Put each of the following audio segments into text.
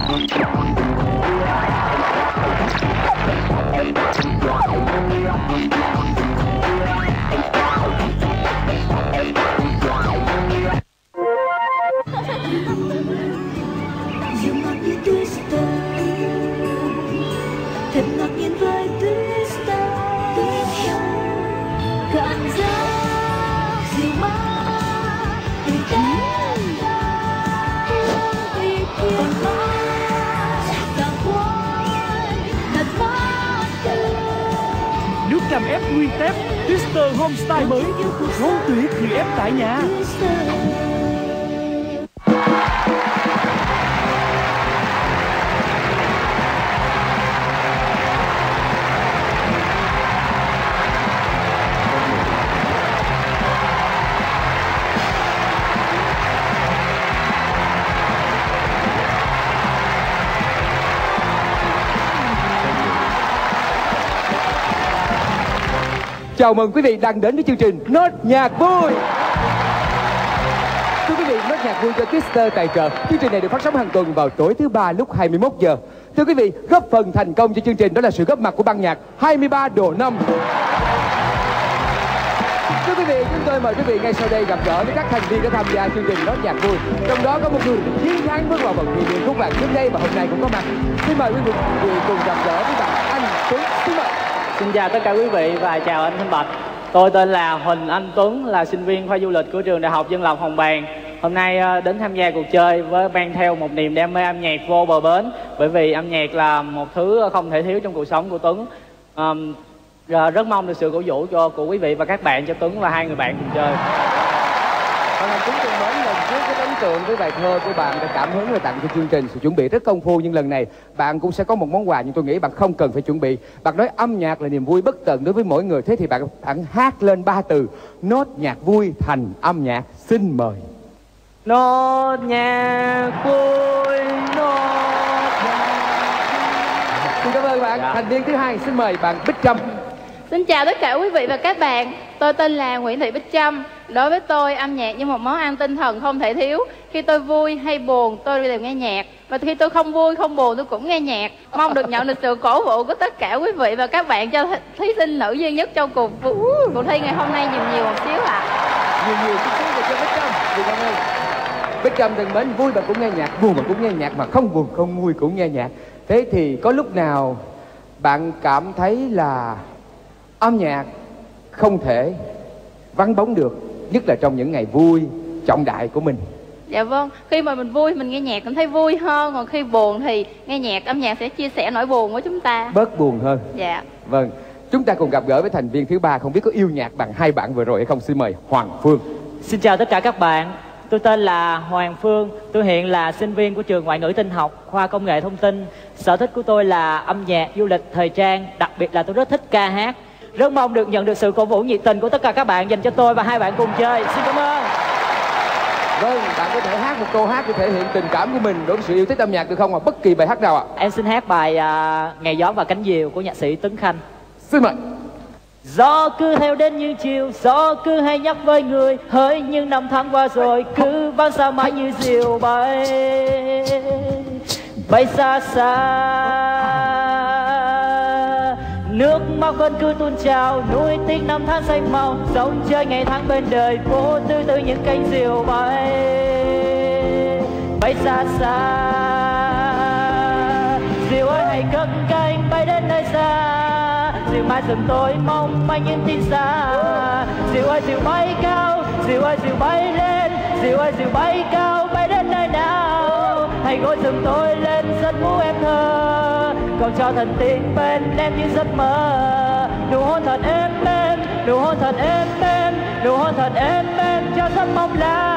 Thật ngạc nhiên với Twister, cảm giác dịu mát từ đáy vì thiên mát ta quay thật mát tươi. Nước cam ép nguyên tép Twister Home Style mới, ngon tuyệt như ép tại nhà. Chào mừng quý vị đang đến với chương trình Nốt Nhạc Vui. Thưa quý vị, Nốt Nhạc Vui do Twister tài trợ. Chương trình này được phát sóng hàng tuần vào tối thứ ba lúc 21 giờ. Thưa quý vị, góp phần thành công cho chương trình đó là sự góp mặt của ban nhạc 23 độ 5. Thưa quý vị, chúng tôi mời quý vị ngay sau đây gặp gỡ với các thành viên đã tham gia chương trình Nốt Nhạc Vui. Trong đó có một người chiến thắng bước vào vòng thi điệp khúc vàng trước đây và hôm nay cũng có mặt. Xin mời quý vị cùng gặp gỡ với bạn Anh Tuấn. Xin mời. Xin chào tất cả quý vị và chào anh Thanh Bạch. Tôi tên là Huỳnh Anh Tuấn, là sinh viên khoa du lịch của trường Đại học Dân lập Hồng Bàng. Hôm nay đến tham gia cuộc chơi với mang theo một niềm đam mê âm nhạc vô bờ bến. Bởi vì âm nhạc là một thứ không thể thiếu trong cuộc sống của Tuấn. Rất mong được sự cổ vũ của quý vị và các bạn cho Tuấn và hai người bạn cùng chơi. Anh Tuấn thân mến, lần trước cái ấn tượng với bài thơ của bạn đã cảm hứng và tặng cho chương trình, sự chuẩn bị rất công phu, nhưng lần này bạn cũng sẽ có một món quà, nhưng tôi nghĩ bạn không cần phải chuẩn bị. Bạn nói âm nhạc là niềm vui bất tận đối với mỗi người, thế thì bạn hát lên 3 từ nốt nhạc vui thành âm nhạc. Xin mời. Nốt nhạc vui, nốt nhạc. Xin cảm ơn bạn. Thành viên thứ hai, xin mời bạn Bích Trâm. Xin chào tất cả quý vị và các bạn. Tôi tên là Nguyễn Thị Bích Trâm. Đối với tôi, âm nhạc như một món ăn tinh thần không thể thiếu. Khi tôi vui hay buồn, tôi đều nghe nhạc. Và khi tôi không vui, không buồn, tôi cũng nghe nhạc. Mong được nhận được sự cổ vũ của tất cả quý vị và các bạn cho thí sinh nữ duy nhất trong cuộc thi ngày hôm nay nhiều một xíu ạ. Nhiều chút xíu để cho Bích Trâm. Xin cảm ơn. Bích Trâm thân mến, vui mà cũng nghe nhạc, buồn mà cũng nghe nhạc, mà không buồn không vui cũng nghe nhạc. Thế thì có lúc nào bạn cảm thấy là âm nhạc không thể vắng bóng được, nhất là trong những ngày vui trọng đại của mình? Dạ vâng, khi mà mình vui mình nghe nhạc cảm thấy vui hơn, còn khi buồn thì nghe nhạc, âm nhạc sẽ chia sẻ nỗi buồn của chúng ta, bớt buồn hơn. Dạ. Vâng, chúng ta cùng gặp gỡ với thành viên thứ ba, không biết có yêu nhạc bằng hai bạn vừa rồi hay không. Xin mời Hoàng Phương. Xin chào tất cả các bạn. Tôi tên là Hoàng Phương. Tôi hiện là sinh viên của trường Ngoại ngữ Tin học, khoa Công nghệ Thông tin. Sở thích của tôi là âm nhạc, du lịch, thời trang. Đặc biệt là tôi rất thích ca hát. Rất mong được nhận được sự cổ vũ nhiệt tình của tất cả các bạn dành cho tôi và hai bạn cùng chơi. Xin cảm ơn. Vâng, bạn có thể hát một câu hát để thể hiện tình cảm của mình đối với sự yêu thích âm nhạc được không? Hoặc bất kỳ bài hát nào ạ? Em xin hát bài Ngày gió và cánh diều của nhạc sĩ Tuấn Khanh. Xin mời. Gió cứ theo đến như chiều, gió cứ hay nhắc với người, hỡi những năm tháng qua rồi cứ vang xa mãi như diều bay, bay xa xa. Nước mắt vẫn cứ tuôn trào, nuối tiếc năm tháng xanh màu, sống chơi ngày tháng bên đời, vô tư từ những cánh diều bay, bay xa xa. Diều ơi hãy cất cánh bay đến nơi xa, diều mãi dừng tôi mong manh những tin xa. Diều ơi diều bay cao, diều ơi diều bay lên, diều ơi diều bay cao bay đến nơi nào. Hãy gối dừng tôi lên giấc ngủ em thơ, còn cho thần tình bên em như giấc mơ. Nụ hôn thật êm êm, nụ hôn thật êm êm, nụ hôn thật êm êm cho giấc mong là.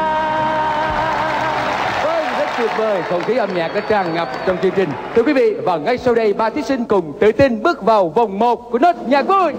Vâng, rất tuyệt vời, không khí âm nhạc đã tràn ngập trong chương trình. Thưa quý vị, và ngay sau đây ba thí sinh cùng tự tin bước vào vòng 1 của Nốt Nhạc Vui.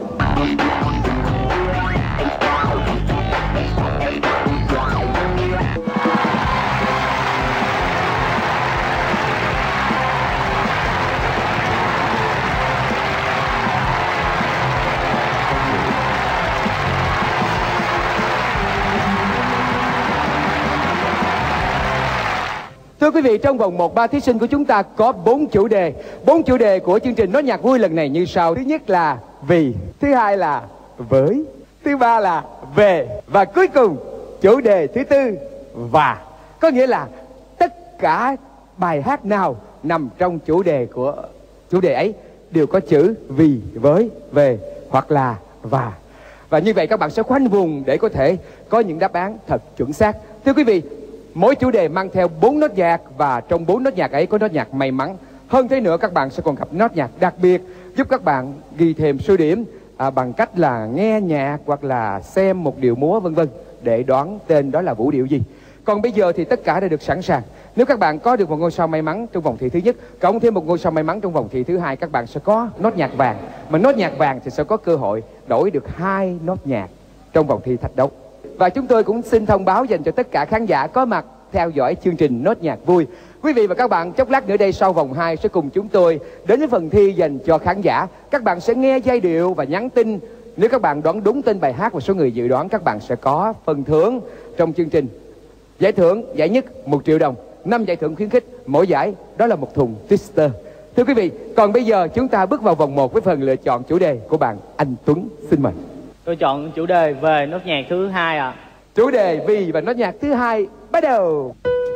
Thưa Thưa quý vị, trong vòng 1-3 thí sinh của chúng ta có 4 chủ đề. 4 chủ đề của chương trình Nốt Nhạc Vui lần này như sau. Thứ nhất là vì, thứ hai là với, thứ ba là về, và cuối cùng chủ đề thứ tư và. Có nghĩa là tất cả bài hát nào nằm trong chủ đề ấy đều có chữ vì, với, về hoặc là và. Và như vậy các bạn sẽ khoanh vùng để có thể có những đáp án thật chuẩn xác. Thưa quý vị, mỗi chủ đề mang theo 4 nốt nhạc, và trong 4 nốt nhạc ấy có nốt nhạc may mắn. Hơn thế nữa, các bạn sẽ còn gặp nốt nhạc đặc biệt giúp các bạn ghi thêm số điểm bằng cách là nghe nhạc hoặc là xem một điệu múa vân vân để đoán tên đó là vũ điệu gì. Còn bây giờ thì tất cả đã được sẵn sàng. Nếu các bạn có được một ngôi sao may mắn trong vòng thi thứ nhất, cộng thêm một ngôi sao may mắn trong vòng thi thứ hai, các bạn sẽ có nốt nhạc vàng. Mà nốt nhạc vàng thì sẽ có cơ hội đổi được 2 nốt nhạc trong vòng thi thách đấu. Và chúng tôi cũng xin thông báo dành cho tất cả khán giả có mặt theo dõi chương trình Nốt Nhạc Vui. Quý vị và các bạn chốc lát nữa đây sau vòng 2 sẽ cùng chúng tôi đến với phần thi dành cho khán giả. Các bạn sẽ nghe giai điệu và nhắn tin. Nếu các bạn đoán đúng tên bài hát và số người dự đoán, các bạn sẽ có phần thưởng trong chương trình. Giải thưởng giải nhất 1 triệu đồng, 5 giải thưởng khuyến khích, mỗi giải đó là một thùng Twister. Thưa quý vị, còn bây giờ chúng ta bước vào vòng 1 với phần lựa chọn chủ đề của bạn Anh Tuấn. Xin mời. Tôi chọn chủ đề về nốt nhạc thứ hai ạ. Chủ đề vì và nốt nhạc thứ hai bắt đầu.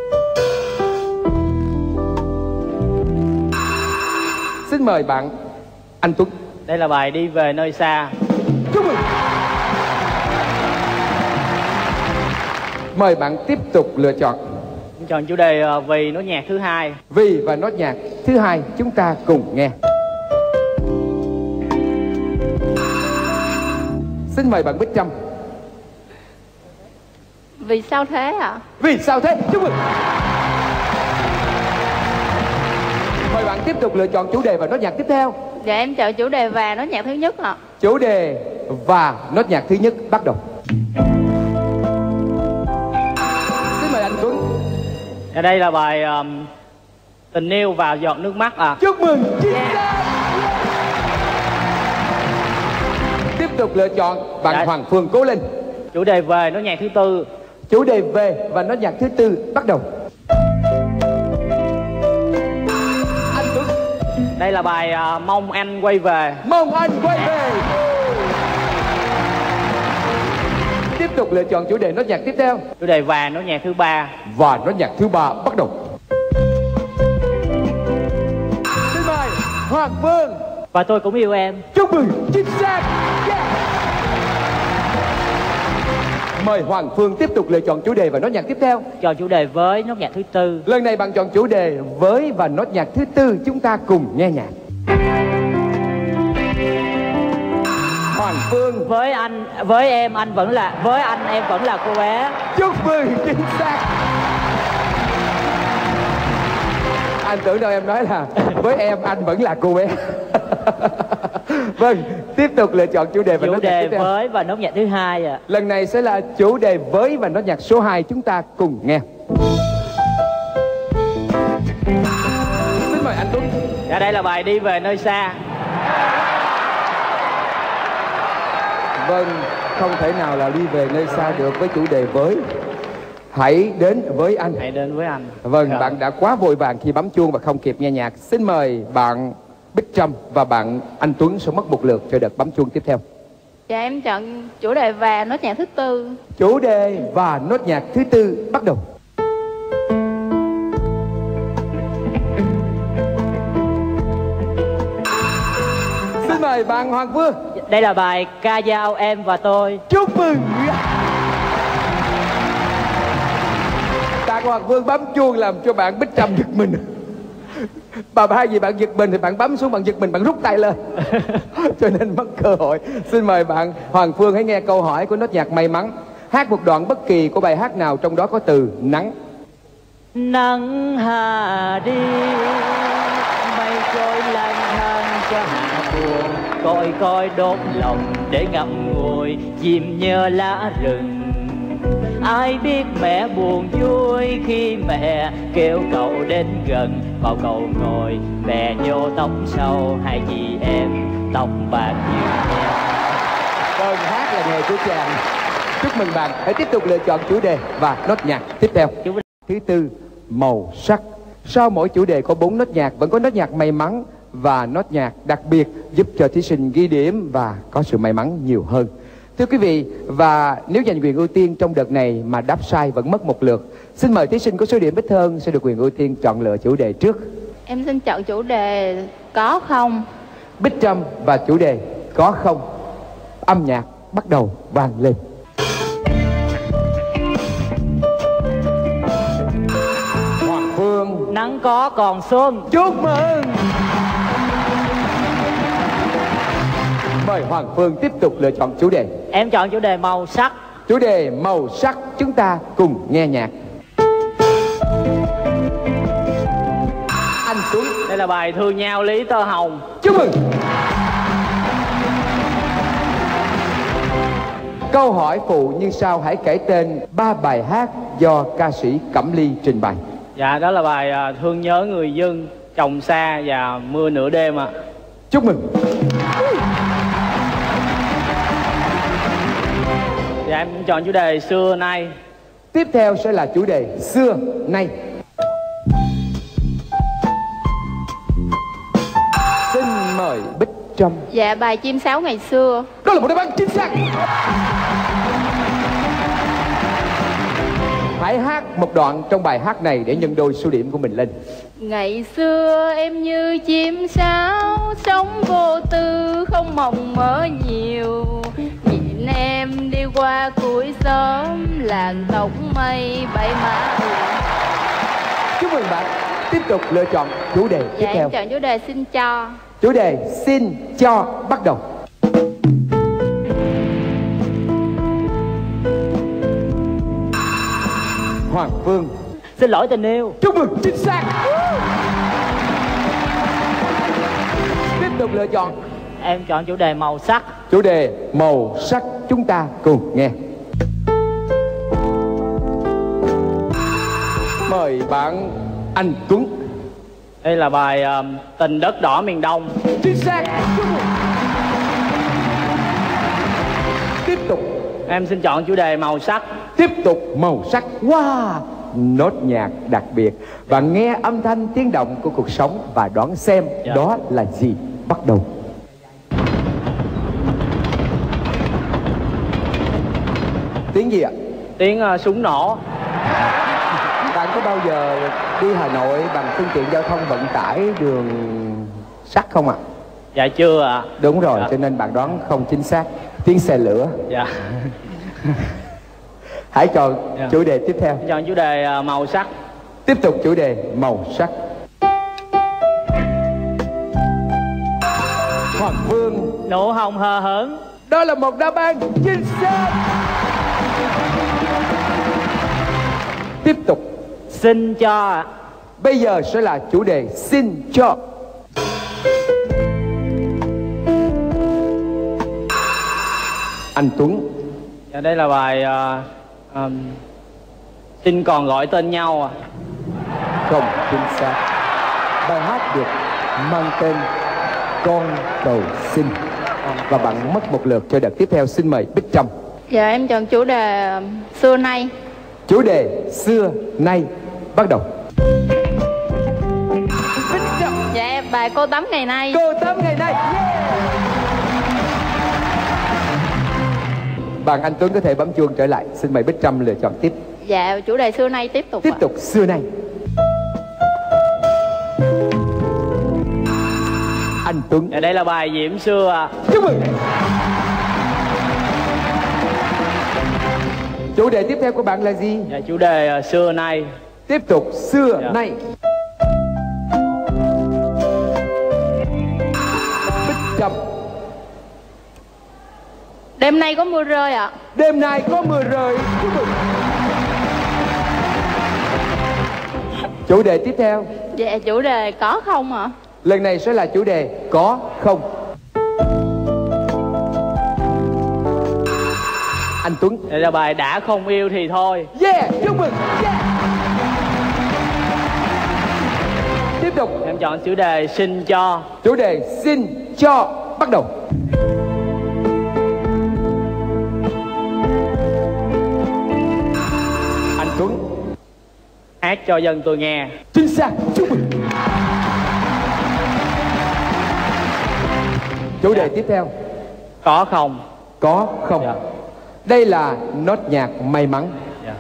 Xin mời bạn Anh Tuấn. Đây là bài Đi Về Nơi Xa. Chúc mừng. Mời bạn tiếp tục lựa chọn. Tôi chọn chủ đề vì nốt nhạc thứ hai. Vì và nốt nhạc thứ hai, chúng ta cùng nghe. Xin mời bạn Bích Trâm. Vì sao thế ạ? Vì sao thế? Chúc mừng. Mời bạn tiếp tục lựa chọn chủ đề và nốt nhạc tiếp theo. Dạ em chọn chủ đề và nốt nhạc thứ nhất ạ. Chủ đề và nốt nhạc thứ nhất bắt đầu. Xin mời anh Tuấn. Ở đây là bài Tình Yêu Và Giọt Nước Mắt ạ. Chúc mừng. Tiếp tục lựa chọn bạn Hoàng Phương cố lên. Chủ đề về nốt nhạc thứ tư. Chủ đề về và nốt nhạc thứ tư bắt đầu. Anh Tuấn. Đây là bài Mong Anh Quay Về. Mong anh quay về. Tiếp tục lựa chọn chủ đề nốt nhạc tiếp theo. Chủ đề và nốt nhạc thứ ba. Và nốt nhạc thứ ba bắt đầu. Xin mời Hoàng Phương. Và Tôi Cũng Yêu Em. Chúc mừng, chính xác. Yeah. Mời Hoàng Phương tiếp tục lựa chọn chủ đề và nốt nhạc tiếp theo. Chọn chủ đề với nốt nhạc thứ tư. Lần này bạn chọn chủ đề với và nốt nhạc thứ tư, chúng ta cùng nghe nhạc. Hoàng Phương. Với em anh vẫn là, với anh em vẫn là cô bé. Chúc mừng, chính xác. Anh tưởng đâu em nói là với em anh vẫn là cô bé. Vâng, tiếp tục lựa chọn chủ đề và nốt nhạc tiếp theo. Chủ đề với và nốt nhạc thứ hai ạ. Lần này sẽ là chủ đề với và nốt nhạc số 2, chúng ta cùng nghe. Xin mời anh Tuấn. Dạ, đây là bài Đi Về Nơi Xa. Vâng, không thể nào là đi về nơi xa được với chủ đề với. Hãy đến với anh. Hãy đến với anh. Vâng, bạn đã quá vội vàng khi bấm chuông và không kịp nghe nhạc. Xin mời bạn Bích Trâm và bạn Anh Tuấn sẽ mất một lượt cho đợt bấm chuông tiếp theo. Dạ em chọn chủ đề và nốt nhạc thứ tư. Chủ đề và nốt nhạc thứ tư bắt đầu. Xin mời bạn Hoàng Phương. Đây là bài Ca Dao Em Và Tôi. Chúc mừng. Bạn Hoàng Phương bấm chuông làm cho bạn Bích Trâm giật mình. Bà hai gì bạn giật mình thì bạn bấm xuống, bạn giật mình bạn rút tay lên. Cho nên mất cơ hội. Xin mời bạn Hoàng Phương hãy nghe câu hỏi của nốt nhạc may mắn. Hát một đoạn bất kỳ của bài hát nào trong đó có từ nắng. Nắng hạ đi, mây trôi lang thang cho hạ buồn, coi coi đốt lòng để ngậm ngùi chìm nhớ lá rừng. Ai biết mẹ buồn vui khi mẹ kêu cậu đến gần, vào cậu ngồi bè nhô tóc sâu, hai chị em tóc bạc như nhau. Vâng, hát là nghề của chàng. Chúc mừng bạn. Hãy tiếp tục lựa chọn chủ đề và nốt nhạc tiếp theo. Thứ tư màu sắc. Sau mỗi chủ đề có 4 nốt nhạc, vẫn có nốt nhạc may mắn và nốt nhạc đặc biệt giúp cho thí sinh ghi điểm và có sự may mắn nhiều hơn. Thưa quý vị, và nếu giành quyền ưu tiên trong đợt này mà đáp sai vẫn mất một lượt, xin mời thí sinh có số điểm ít hơn sẽ được quyền ưu tiên chọn lựa chủ đề trước. Em xin chọn chủ đề có không. Bích Trâm và chủ đề có không. Âm nhạc bắt đầu vang lên. Hoàng Phương. Nắng có còn xuân. Chúc mừng. Mời Hoàng Phương tiếp tục lựa chọn chủ đề. Em chọn chủ đề màu sắc. Chủ đề màu sắc, chúng ta cùng nghe nhạc. Anh Tuấn. Đây là bài Thương Nhau Lý Tơ Hồng. Chúc mừng. Câu hỏi phụ như sau, hãy kể tên 3 bài hát do ca sĩ Cẩm Ly trình bày. Dạ, đó là bài Thương Nhớ Người Dân, Trồng Xa và Mưa Nửa Đêm ạ. Chúc mừng. Dạ, em chọn chủ đề Xưa Nay. Tiếp theo sẽ là chủ đề Xưa Nay. Xin mời Bích Trâm. Dạ, bài Chim Sáo Ngày Xưa. Đó là một đáp án chính xác. Hãy hát một đoạn trong bài hát này để nhân đôi số điểm của mình lên. Ngày xưa em như chim sáo, sống vô tư không mộng mơ nhiều. Nhìn em đi qua cuối xóm, làng tóc mây bay mã. Chúc mừng bạn. Tiếp tục lựa chọn chủ đề tiếp Dạ, theo. em chọn chủ đề Xin Cho. Chủ đề xin cho bắt đầu. Hoàng Phương. Xin lỗi tình yêu. Chúc mừng, chính xác. Tiếp tục lựa chọn. Em chọn chủ đề màu sắc. Chủ đề màu sắc, chúng ta cùng nghe. Mời bạn Anh Tuấn. Đây là bài Tình Đất Đỏ Miền Đông. Chính xác. Chúc mừng. Tiếp tục. Em xin chọn chủ đề màu sắc. Tiếp tục màu sắc. Wow, nốt nhạc đặc biệt. Bạn nghe âm thanh tiếng động của cuộc sống và đoán xem đó là gì. Bắt đầu. Tiếng gì ạ? Tiếng súng nổ. Bạn có bao giờ đi Hà Nội bằng phương tiện giao thông vận tải đường sắt không ạ? Dạ chưa ạ. Đúng rồi, Dạ. cho nên bạn đoán không chính xác. Tiếng xe lửa. Dạ. Hãy chọn chủ đề tiếp theo. Em chọn chủ đề màu sắc. Tiếp tục chủ đề màu sắc. Hoàng Phương. Nụ hồng hờ hững. Đó là một đáp án chính xác. Tiếp tục. Xin cho ạ. Bây giờ sẽ là chủ đề xin cho. Anh Tuấn. Dạ, đây là bài Xin Còn Gọi Tên Nhau ạ. Không chính xác. Bài hát được mang tên Con Cầu Xin. Và bạn mất một lượt cho đợt tiếp theo. Xin mời Bích Trâm. Dạ, em chọn chủ đề Xưa Nay. Chủ đề xưa nay. Bắt đầu. Bích Trâm. Dạ, em bài Cô Tắm Ngày Nay. Cô Tắm Ngày Nay. Bạn Anh Tuấn có thể bấm chuông trở lại. Xin mời Bích Trâm lựa chọn tiếp. Dạ, chủ đề Xưa Nay tiếp tục. Tiếp tục xưa nay. Anh Tuấn. Dạ, đây là bài Diễm Xưa ạ. Chúc mừng. Chủ đề tiếp theo của bạn là gì? Dạ, chủ đề Xưa Nay. Tiếp tục xưa nay. Bích Trâm. Đêm nay có mưa rơi ạ. Đêm nay có mưa rơi. Chúc mừng. Chủ đề tiếp theo. Dạ, chủ đề có không ạ? Lần này sẽ là chủ đề có không. Anh Tuấn. Đây là bài Đã Không Yêu Thì Thôi. Yeah, chúc mừng. Yeah. Tiếp tục. Em chọn chủ đề Xin Cho. Chủ đề xin cho. Bắt đầu. Anh Tuấn. hát cho dân tôi nghe. Chính xác, chúc mừng. Chủ đề tiếp theo. Có không? Có không? Dạ. Đây là nốt nhạc may mắn. Dạ.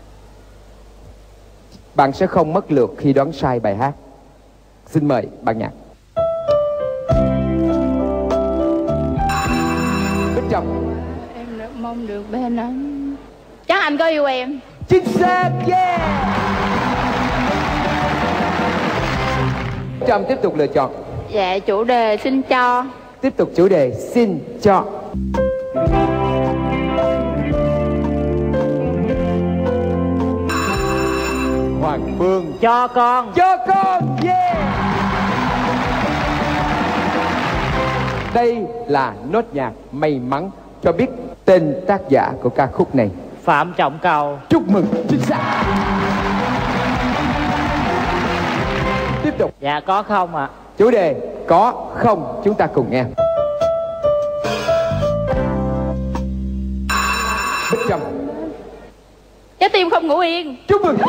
Bạn sẽ không mất lượt khi đoán sai bài hát. Xin mời ban nhạc. Bích Trâm. Em rất mong được bên anh. Chắc anh có yêu em. Chính xác, yeah. Bích Trâm tiếp tục lựa chọn. Dạ, chủ đề xin cho. Tiếp tục chủ đề xin cho. Hoàng Phương. Cho con. Cho con, yeah. Đây là nốt nhạc may mắn. Cho biết tên tác giả của ca khúc này. Phạm Trọng Cầu. Chúc mừng, chính xác. Tiếp tục. Dạ có không ạ? Chủ đề có không, chúng ta cùng nghe. Bích Trâm. Trái tim không ngủ yên. Chúc mừng.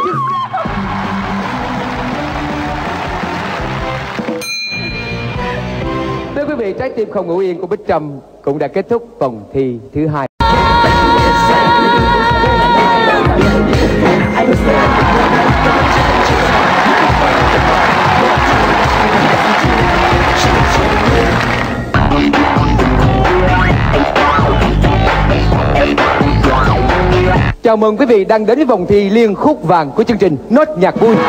Thưa quý vị, trái tim không ngủ yên của Bích Trâm cũng đã kết thúc vòng thi thứ 2. Chào mừng quý vị đang đến với vòng thi liên khúc vàng của chương trình Nốt Nhạc Vui.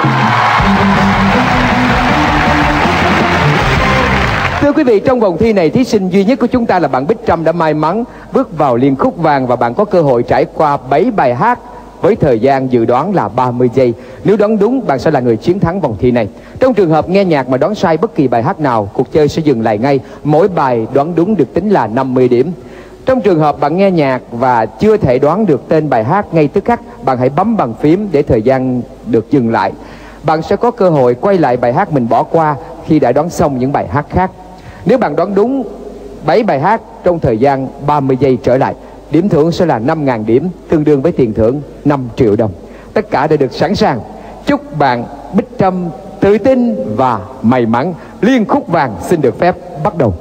Thưa quý vị, trong vòng thi này, thí sinh duy nhất của chúng ta là bạn Bích Trâm đã may mắn bước vào liên khúc vàng và bạn có cơ hội trải qua 7 bài hát với thời gian dự đoán là 30 giây. Nếu đoán đúng, bạn sẽ là người chiến thắng vòng thi này. Trong trường hợp nghe nhạc mà đoán sai bất kỳ bài hát nào, cuộc chơi sẽ dừng lại ngay. Mỗi bài đoán đúng được tính là 50 điểm. Trong trường hợp bạn nghe nhạc và chưa thể đoán được tên bài hát ngay tức khắc, bạn hãy bấm bàn phím để thời gian được dừng lại. Bạn sẽ có cơ hội quay lại bài hát mình bỏ qua khi đã đoán xong những bài hát khác. Nếu bạn đoán đúng 7 bài hát trong thời gian 30 giây trở lại, điểm thưởng sẽ là 5.000 điểm, tương đương với tiền thưởng 5 triệu đồng. Tất cả đã được sẵn sàng. Chúc bạn Bích Trâm tự tin và may mắn. Liên khúc vàng xin được phép bắt đầu.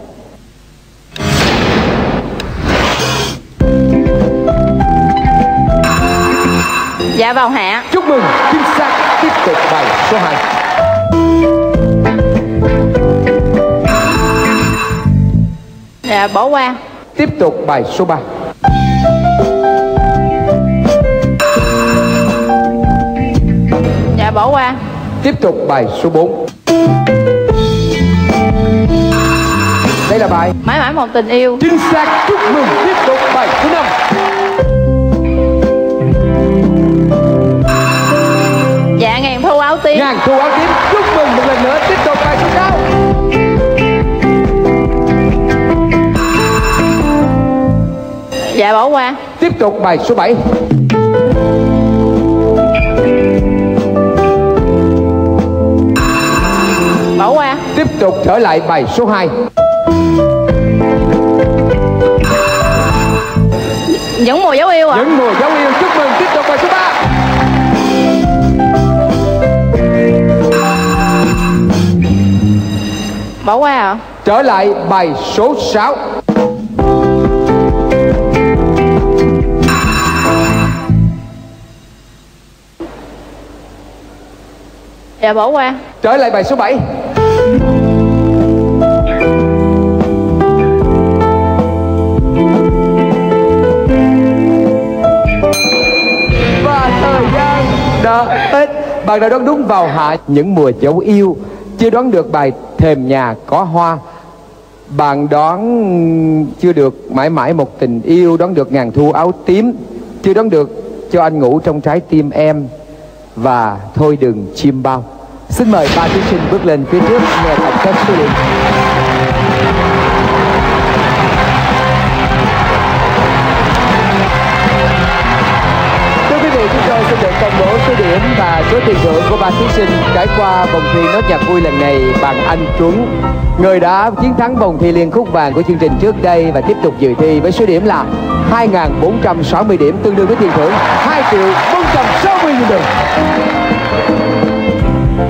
Dạ vào hạ. Chúc mừng, chính xác. Tiếp tục bài số 2. Dạ bỏ qua. Tiếp tục bài số 3. Dạ bỏ qua. Tiếp tục bài số 4. Đây là bài Mãi mãi một tình yêu. chính xác. Chúc mừng. Tiếp tục bài số 5. Dạ ngàn thu áo tím. Ngàn thu áo tím. Chúc mừng một lần nữa. Tiếp tục bài số 6. Dạ bỏ qua. Tiếp tục bài số 7. Bỏ qua. Tiếp tục trở lại bài số 2. Những mùa dấu yêu ạ. Những mùa dấu yêu. Chúc mừng. Tiếp tục bài số 3. Bỏ qua ạ. Trở lại bài số 6. Dạ bỏ qua. Trở lại bài số 7. Và thời gian đã hết. Bạn đã đoán đúng vào hạ những mùa dấu yêu. Chưa đoán được bài thềm nhà có hoa. Bạn đoán chưa được mãi mãi một tình yêu. Đoán được ngàn thu áo tím. Chưa đoán được cho anh ngủ trong trái tim em. Và thôi đừng chim bao. Xin mời ba thí sinh bước lên phía trước nghe tổng kết số điểm. Thưa quý vị, chúng tôi xin được công bố số điểm và số tiền thưởng của ba thí sinh trải qua vòng thi Nốt Nhạc Vui lần này bằng anh Tuấn, người đã chiến thắng vòng thi liên khúc vàng của chương trình trước đây và tiếp tục dự thi với số điểm là 2.460 điểm, tương đương với tiền thưởng 2.460.000 đồng.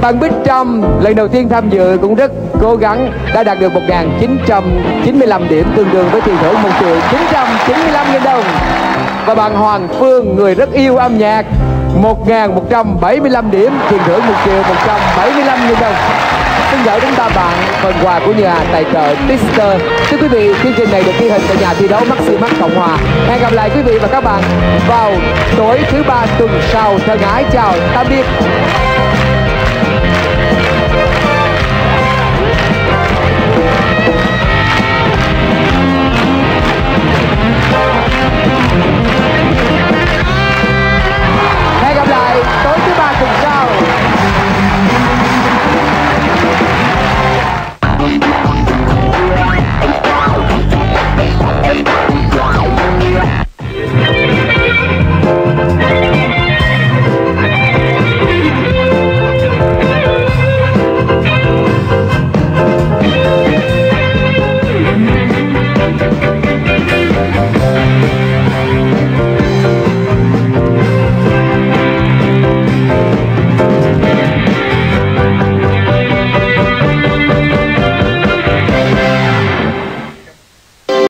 Bạn Bích Trâm lần đầu tiên tham dự cũng rất cố gắng, đã đạt được 1.995 điểm, tương đương với tiền thưởng 1.995.000 đồng. Và bạn Hoàng Phương, người rất yêu âm nhạc, 1.175 điểm, tiền thưởng 1.175.000 đồng. Xin gửi đến ba bạn phần quà của nhà tài trợ Twister. Thưa quý vị, chương trình này được ghi hình tại nhà thi đấu Maximax Cộng Hòa. Hẹn gặp lại quý vị và các bạn vào tối thứ ba tuần sau. Thân ái chào tạm biệt.